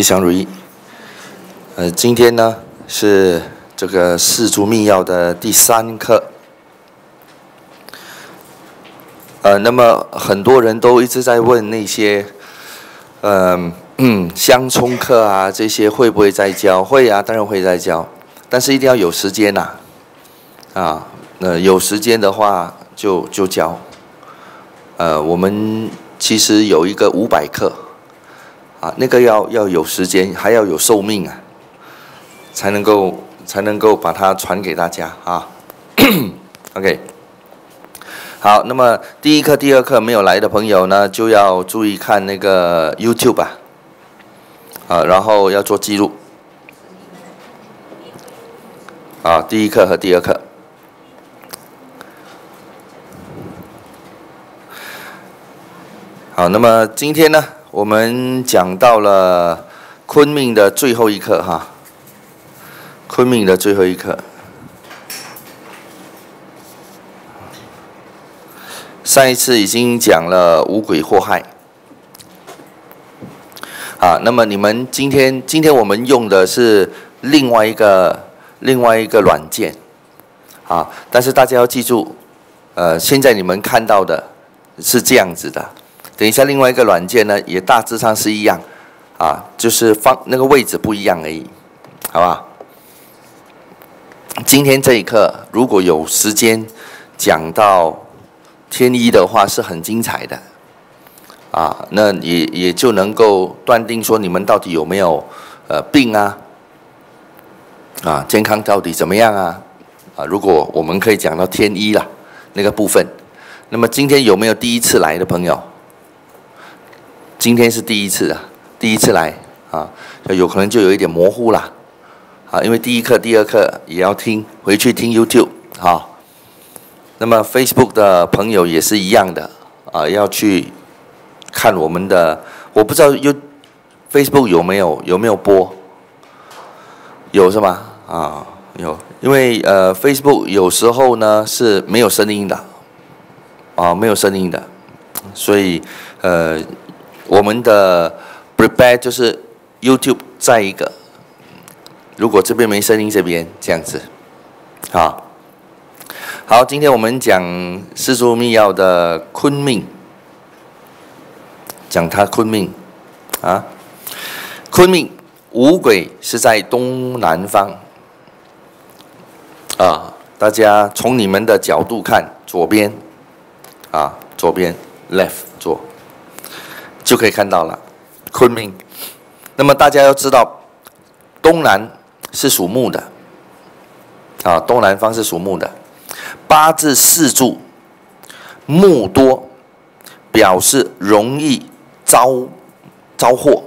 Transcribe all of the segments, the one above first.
祥如意。今天呢是这个四柱密钥的第3课。那么很多人都一直在问那些，相冲课啊，这些会不会再教？会啊，当然会再教，但是一定要有时间呐。有时间的话就教。我们其实有一个500课。那个要有时间，还要有寿命啊，才能够把它传给大家啊。OK， 好，那么第1课、第2课没有来的朋友呢，就要注意看那个 YouTube 然后要做记录。第1课和第2课。好，那么今天呢？我们讲到了坤命的最后一课哈，坤命的最后一课。上一次已经讲了五鬼祸害。那么你们今天我们用的是另外一个软件，但是大家要记住，现在你们看到的是这样子的。等一下，另外一个软件呢，也大致上是一样，就是那个位置不一样而已，好吧？今天这一课如果有时间讲到天一的话，是很精彩的，那也就能够断定说你们到底有没有病健康到底怎么样如果我们可以讲到天一啦那个部分，那么今天有没有第一次来的朋友？今天是第一次来有可能就有一点模糊啦，因为第1课、第2课也要听，回去听 YouTube 那么 Facebook 的朋友也是一样的要去看我们的，我不知道Facebook 有没有播，有是吗？有，因为Facebook 有时候呢是没有声音的，没有声音的，所以我们的 prepare 就是 YouTube 再一个，如果这边没声音，这边这样子，好，今天我们讲四柱密钥的坤命，讲它坤命坤命五鬼是在东南方大家从你们的角度看，左边左边 left 左。就可以看到了，坤命。那么大家要知道，东南是属木的，东南方是属木的。八字四柱木多，表示容易遭祸，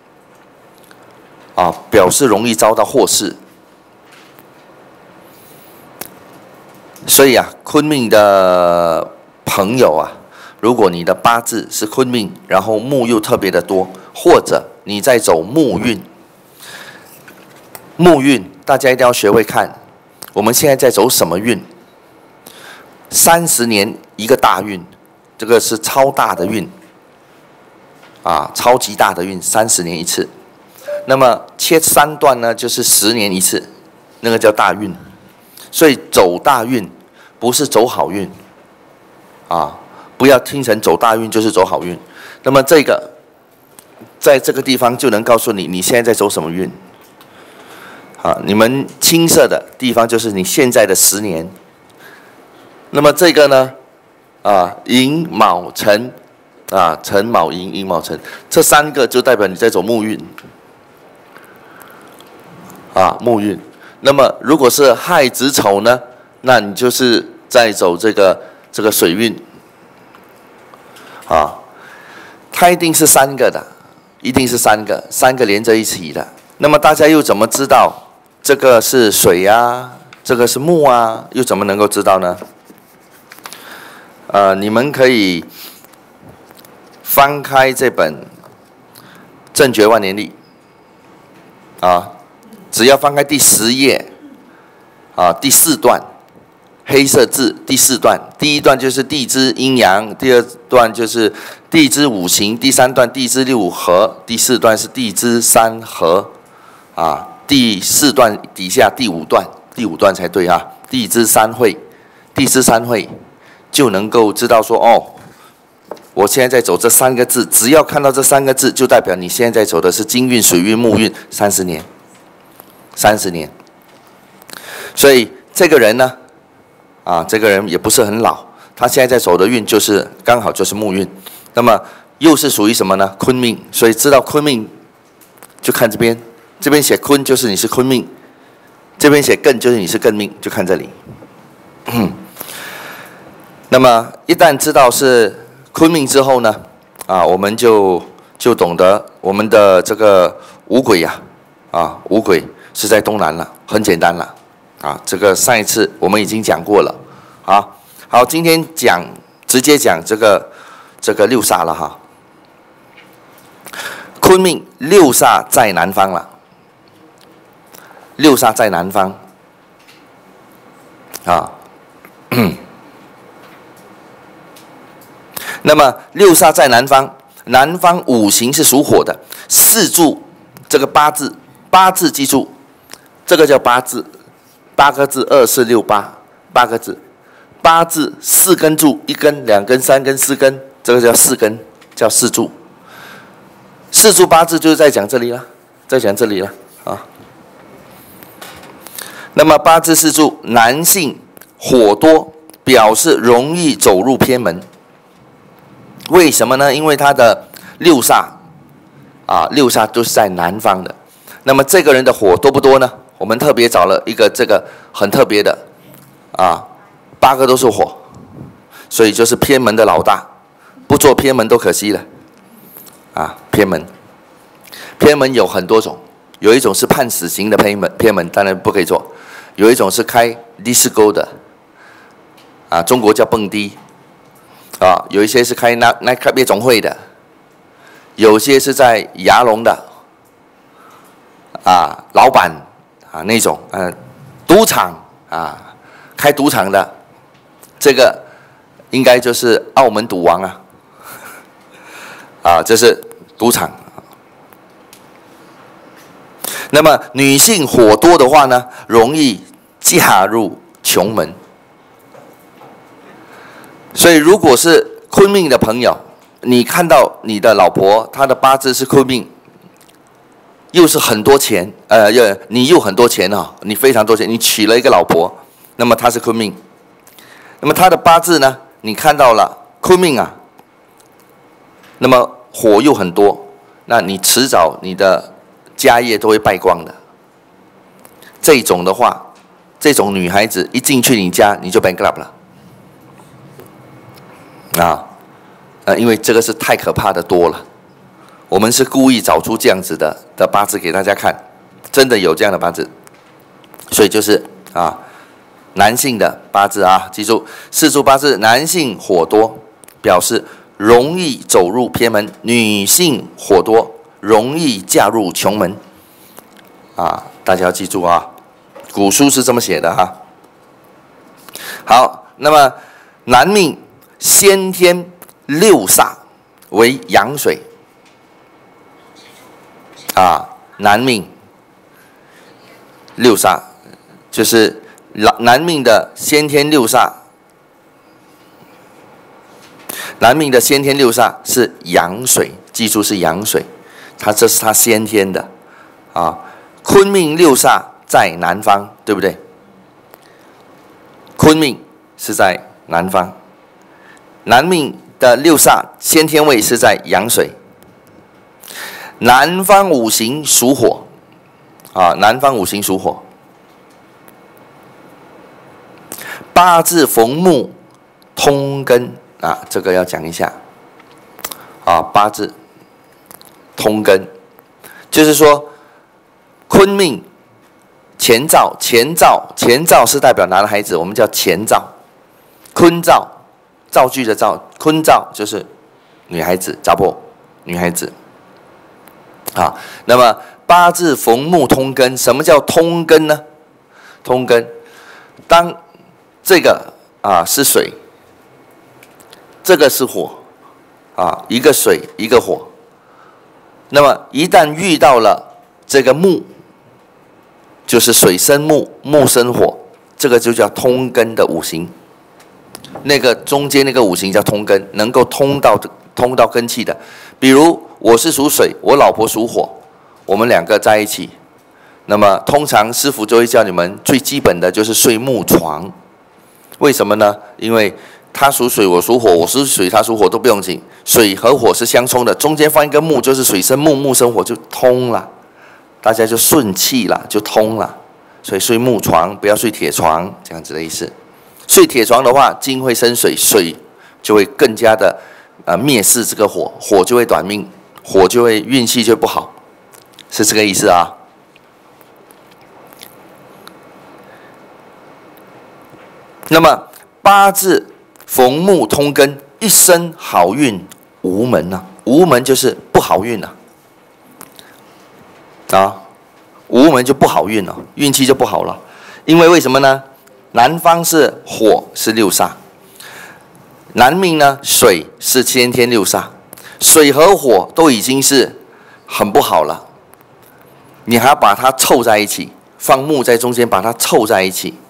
表示容易遭到祸事。所以坤命的朋友如果你的八字是坤命，然后木又特别的多，或者你在走木运，大家一定要学会看，我们现在在走什么运？30年一个大运，这个是超大的运，超级大的运，30年一次。那么切3段呢，就是10年一次，那个叫大运。所以走大运不是走好运，不要听成走大运就是走好运。那么这个在这个地方就能告诉你现在在走什么运。你们青色的地方就是你现在的10年。那么这个呢，寅卯辰，辰卯寅，寅卯辰，这3个就代表你在走木运，木运。那么如果是亥子丑呢，那你就是在走这个水运。它一定是3个的，一定是3个连在一起的。那么大家又怎么知道这个是水这个是木又怎么能够知道呢？你们可以翻开这本《正觉万年历》只要翻开第10页第4段， 黑色字第4段，第1段就是地支阴阳，第2段就是地支五行，第3段地支六合，第4段是地支三合，啊，第4段底下第5段才对啊，地支三会，地支三会就能够知道说哦，我现在在走这3个字，只要看到这3个字，就代表你现在在走的是金运、水运、木运30年，30年。所以这个人呢，啊，这个人也不是很老，他现在在走的运就是刚好就是木运，那么又是属于什么呢？坤命，所以知道坤命就看这边，这边写坤就是你是坤命，这边写艮就是你是艮命，就看这里。那么一旦知道是坤命之后呢，啊，我们就懂得我们的这个五鬼呀，五鬼是在东南了，很简单了。啊，这个上一次我们已经讲过了，啊，好，今天直接讲这个六煞了哈。坤命六煞在南方了，六煞在南方，啊，那么六煞在南方，南方五行是属火的，四柱这个八字记住，这个叫八字。8个字，2、4、6、8，8个字，8字4根柱，1根、2根、3根、4根，这个叫4根，叫4柱。4柱8字就是在讲这里了，啊。那么8字4柱，男性火多，表示容易走入偏门。为什么呢？因为他的六煞，六煞都是在南方的。那么这个人的火多不多呢？我们特别找了一个这个很特别的，8个都是火，所以就是偏门的老大，不做偏门都可惜了，偏门有很多种，有一种是判死刑的偏门，当然不可以做；有一种是开disco的，中国叫蹦迪，有一些是开夜总会的，有些是在牙龙的，老板。那种赌场开赌场的，这个应该就是澳门赌王这是赌场。那么女性火多的话呢，容易嫁入穷门。所以如果是坤命的朋友，你看到你的老婆她的八字是坤命，又是很多钱，你又很多钱你非常多钱，你娶了一个老婆，那么她是坤命，那么她的八字呢，你看到了坤命那么火又很多，那你迟早你的家业都会败光的。这种的话，这种女孩子一进去你家，你就 bankrupt 了，因为这个是太可怕的多了。我们是故意找出这样子的八字给大家看，真的有这样的八字，所以就是男性的八字记住4柱八字，男性火多，表示容易走入偏门；女性火多，容易嫁入穷门。大家要记住古书是这么写的好，那么男命先天六煞为阳水。男命六煞就是男命的先天六煞，男命的先天六煞是阳水，记住是阳水，这是他先天的坤命六煞在南方，对不对？坤命是在南方，男命的六煞先天位是在阳水。南方五行属火，南方五行属火。八字逢木通根这个要讲一下八字通根，就是说坤命前兆是代表男孩子，我们叫前兆。坤兆，造句的兆，坤兆就是女孩子，查某女孩子。那么八字逢木通根，什么叫通根呢？通根，当这个是水，这个是火一个水一个火。那么一旦遇到了这个木，就是水生木，木生火，这个就叫通根的五行。那个中间那个五行叫通根，能够通到根气的。比如我是属水，我老婆属火，我们两个在一起，那么通常师父就会叫你们最基本的就是睡木床。为什么呢？因为他属水，我属火，我属水，他属火都不用紧，水和火是相冲的，中间放一根木，就是水生木，木生火就通了，大家就顺气了，就通了。所以睡木床，不要睡铁床，这样子的意思。睡铁床的话，金会生水，水就会更加的灭世这个火，火就会短命，火就会运气就不好，是这个意思啊。那么八字逢木通根，一生好运无门啊，无门就是不好运无门就不好运了，运气就不好了。因为什么呢？南方是火，是六煞；南命呢，水是先天六煞，水和火都已经是很不好了，你还要把它凑在一起，放木在中间把它凑在一起，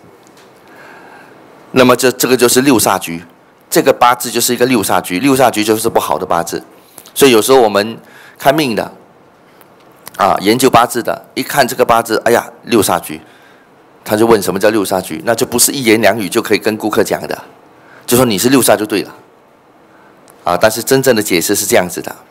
那么这个就是六煞局，这个八字就是一个六煞局，六煞局就是不好的八字。所以有时候我们看命的研究八字的，一看这个八字，哎呀，六煞局，他就问什么叫六煞局，那就不是一言两语就可以跟顾客讲的，就说你是六煞就对了但是真正的解释是这样子的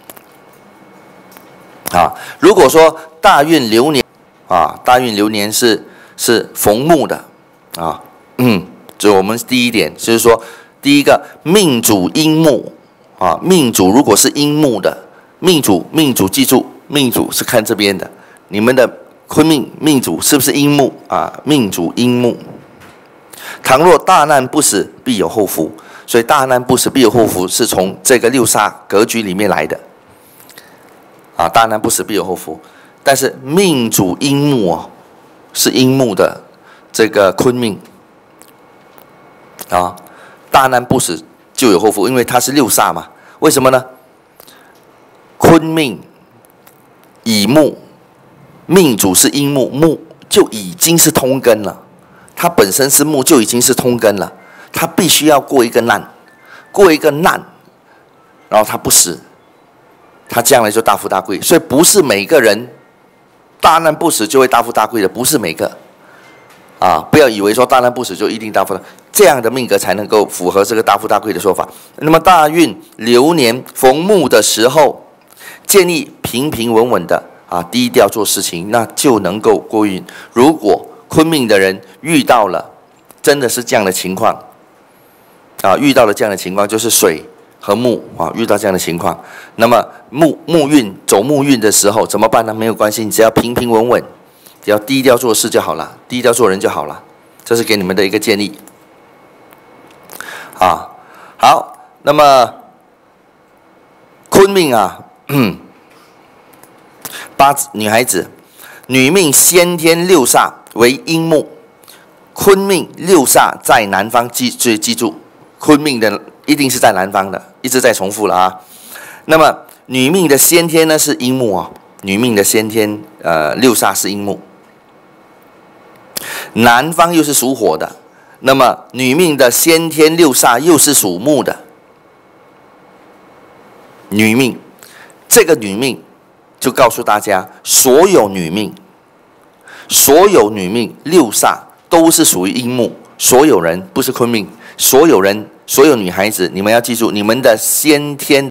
如果说大运流年大运流年是逢木的就我们第一点就是说，第一个命主阴木命主如果是阴木的，命主记住，命主是看这边的，你们的坤命命主是不是阴木命主阴木，倘若大难不死，必有后福。所以大难不死必有后福是从这个六煞格局里面来的大难不死必有后福。但是命主阴木是阴木的这个坤命大难不死就有后福，因为它是六煞嘛。为什么呢？坤命乙木，命主是阴木，木就已经是通根了，它本身是木就已经是通根了，它必须要过一个难，然后它不死，它将来就大富大贵。所以不是每个人大难不死就会大富大贵的，不是每个不要以为说大难不死就一定大富大贵，这样的命格才能够符合这个大富大贵的说法。那么大运流年逢木的时候，建议平平稳稳的低调做事情，那就能够过运。如果坤命的人遇到了真的是这样的情况遇到了这样的情况，就是水和木遇到这样的情况，那么木运走木运的时候怎么办呢？没有关系，你只要平平稳稳，只要低调做事就好了，低调做人就好了。这是给你们的一个建议好，那么坤命八字女孩子，女命先天六煞为阴木，坤命六煞在南方，记住，坤命的一定是在南方的，一直在重复了那么女命的先天呢是阴木女命的先天六煞是阴木，南方又是属火的，那么女命的先天六煞又是属木的，女命这个女命就告诉大家，所有女命六煞都是属于阴木，所有人不是坤命，所有女孩子，你们要记住，你们的先天